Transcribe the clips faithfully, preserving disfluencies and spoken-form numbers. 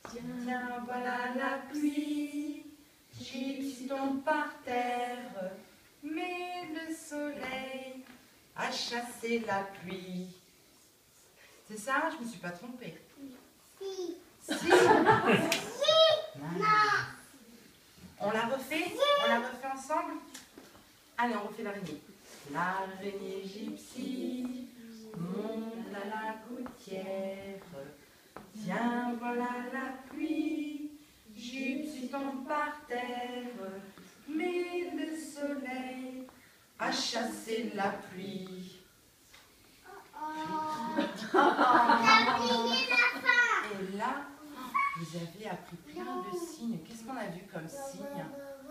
Tiens, voilà la pluie, gypsy tombe par terre, mais le soleil a chassé la pluie. C'est ça? Je me suis pas trompée. Si. Si. Si. Non. On la refait? On la refait ensemble? Allez, on refait l'araignée. L'araignée gypsy monte à la gouttière. Tiens, voilà la pluie, gypsy tombe par terre, mais le soleil a chassé la pluie. Oh, oh. T'as oublié la fin. Et là, vous avez appris plein de signes. Qu'est-ce qu'on a vu comme signe?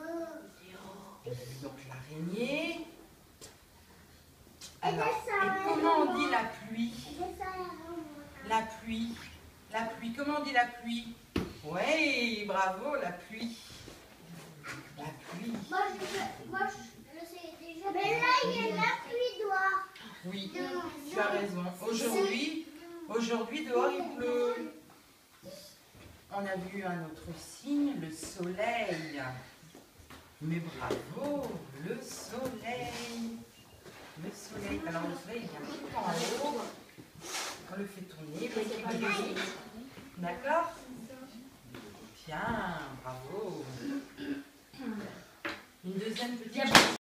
Donc l'araignée. Alors, et comment on dit la pluie? La pluie. La pluie. Comment on dit la pluie? Oui, bravo, la pluie. La pluie. Moi, je, moi, je le sais déjà. Mais là, il y a la pluie dehors. Oui, tu as raison. Aujourd'hui, aujourd'hui dehors il pleut. On a vu un autre signe, le soleil. Mais bravo, le soleil. Le soleil. Alors le soleil il vient tout le temps en haut. On le fait tourner, le petit. D'accord? Bien, bravo. Une deuxième petite.